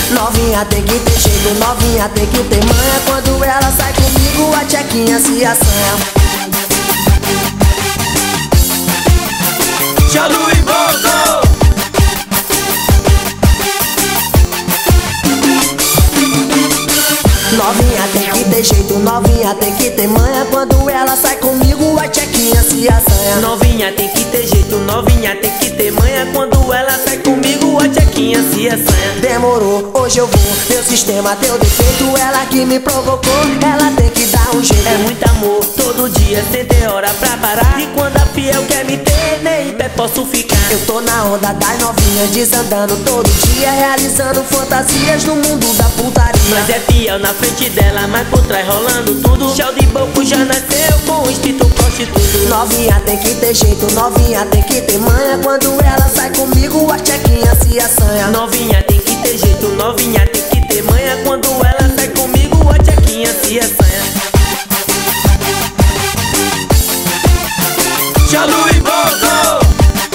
Novinha tem que ter jeito, novinha tem que ter manha. Quando ela sai comigo, a tchequinha se assanha. Xalu e Bozo. Novinha tem que ter jeito, novinha tem que ter manha. Quando ela sai comigo, a tchequinha se assanha. Novinha tem que ter jeito, novinha tem que ter manha. Quando ela sai comigo, a tchequinha se assanha. Demorou, hoje eu vou, meu sistema deu defeito. Ela que me provocou, ela tem que dar um jeito. É muito amor, todo dia, sem ter hora pra parar. E quando a fiel quer me ter, nem em pé posso ficar. Eu tô na onda das novinhas, desandando todo dia, realizando fantasias no mundo da putaria. Mas é fiel na frente dela, mas por trás rolando tudo. Shell de boco já nasceu com o instinto prostituto. Novinha tem que ter jeito, novinha tem que ter manha. Quando ela sai comigo, a tchequinha se assanha. Novinha tem que ter jeito, novinha tem que ter manha. Quando ela sai comigo, a tchequinha se assanha. Xalu e Bozo.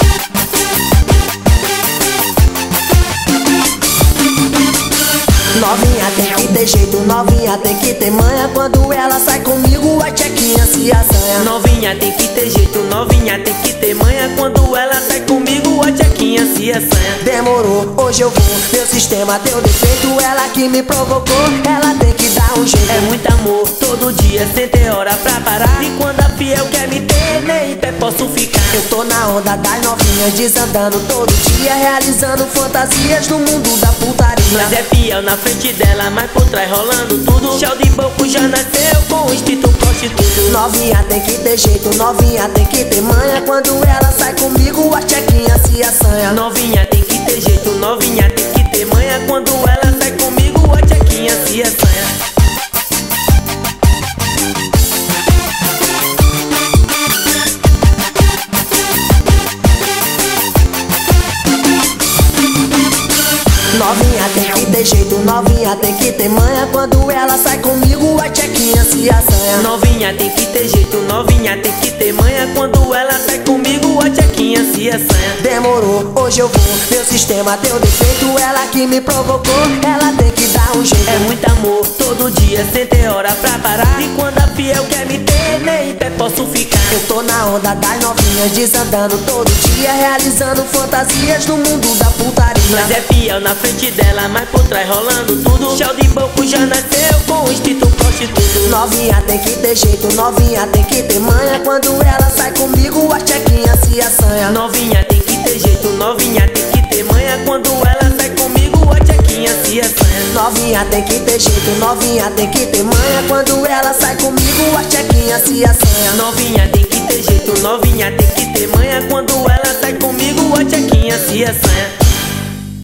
Novinha tem que ter jeito, novinha tem que ter manha. Quando ela sai comigo, a tchequinha se assanha. Novinha tem que ter jeito, novinha tem que ter manha. Quando ela sai comigo, a tchequinha se assanha. Demorou, hoje eu vou, meu sistema deu defeito. Ela que me provocou, ela tem que dar um jeito. É muito amor, todo dia, sem ter hora pra parar. E quando a fiel quer me ter, nem em pé posso ficar. Eu tô na onda das novinhas, desandando todo dia, realizando fantasias no mundo da putaria. Mas é fiel na frente dela, mas por trás rolando tudo. Shell de boco já nasceu com o instinto prostituto. Novinha tem que ter jeito, novinha tem que ter manha. Quando ela sai comigo, a tchequinha se assanha. Novinha tem que ter jeito, novinha tem que ter manha. Quando ela sai comigo, a tchequinha se assanha. Novinha tem que ter jeito, novinha tem que ter manha. Quando ela sai comigo, a tchequinha se assanha. Novinha tem que ter jeito, novinha tem que ter manha. Quando ela sai comigo, a tchequinha se assanha. Demorou, hoje eu vou, meu sistema deu defeito. Ela que me provocou, ela tem que dar um jeito. É muito amor, todo dia, sem ter hora pra parar. E quando a fiel quer me ter, nem em pé posso ficar. Eu tô na onda das novinhas, desandando todo dia, realizando fantasias no mundo da putaria. Mas é fiel na frente dela, mas por trás rolando tudo. Shell de boco já nasceu com o instinto prostituto. Novinha tem que ter jeito, novinha tem que ter manha. Quando ela sai comigo, a tchequinha se assanha. Novinha tem que ter jeito, novinha tem que ter manha. Quando ela sai comigo, a tchequinha se assanha. Novinha tem que ter jeito, novinha tem que ter manha. Quando ela sai comigo, a tchequinha se assanha. Novinha tem que ter jeito, novinha tem que ter manha. Quando ela sai comigo, a tchequinha se assanha.